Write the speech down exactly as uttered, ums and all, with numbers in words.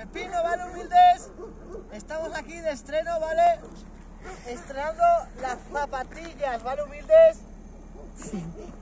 Pino, ¿vale, humildes? Estamos aquí de estreno, ¿vale? Estrenando las zapatillas, ¿vale, humildes?